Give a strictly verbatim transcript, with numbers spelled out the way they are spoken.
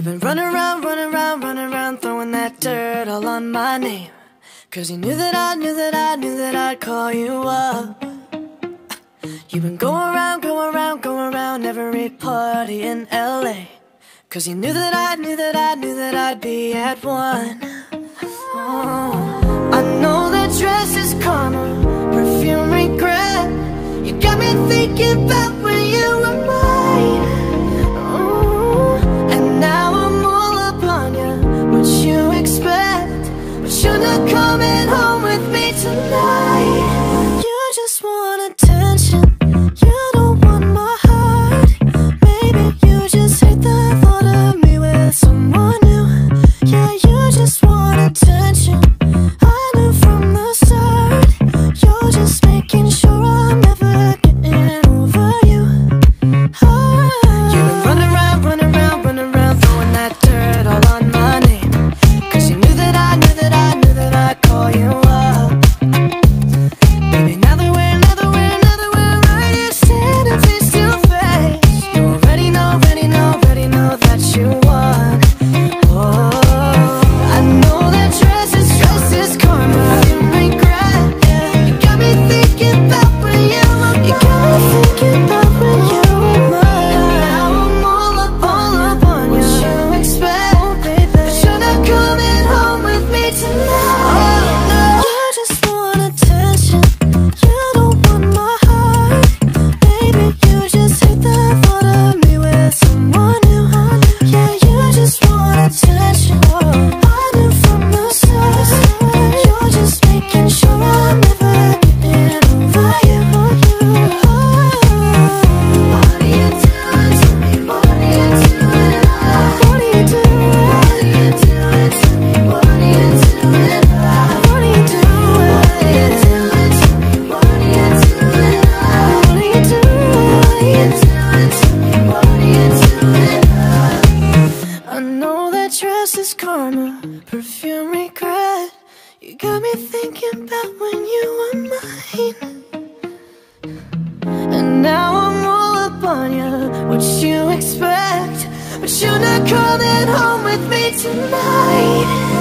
You've been running around, running around, running around, throwing that dirt all on my name. Cause you knew that I, knew that I, knew that I'd call you up. You've been going around, going around, going around every party in L A. Cause you knew that I, knew that I, knew that I'd be at one. Oh, I know that dress is karma, perfume regret. You got me thinking about when you were mine. Oh, and now I'm all up on you, what you expect. But you're not coming home with me tonight. You just want attention, you don't want my heart. Maybe you just hate the thought of me with someone new. Yeah, you just want attention, I knew from the start. You're just making sure I'm never getting over you. Oh, you've been running around, running around, running around, throwing that dirt all on my name. Cause you knew that I, knew that I, knew that I'd call you up. Baby, now that we're, now that we're, now that we're right here standing face to face, you already know, already know, already know that you won. Oh, I know that dress is, dress is karma, you regret. Yeah, you got me thinking about when you were mine. You got me thinking about when you were mine. Now I'm all up, all up on you. What you expect, oh, baby, but you're not coming home with me tonight. Oh, no. You just want attention, you don't want my heart. Baby, you just hate the thought of me with someone new. Yeah, you just want attention, I knew from the start. You're just making sure I'm never getting over you. Oh, what are you doing to me? What are you doing? What are you doing? What are you doing to me? What are you doing? What are you doing? What are you doing to me? What are you doing? What are you doing? What are you doing to me? What are you doing? I know that dress is karma, perfume regret. You got me thinking about when you were mine. And now I'm all up on you, what you expect. But you're not coming home with me tonight.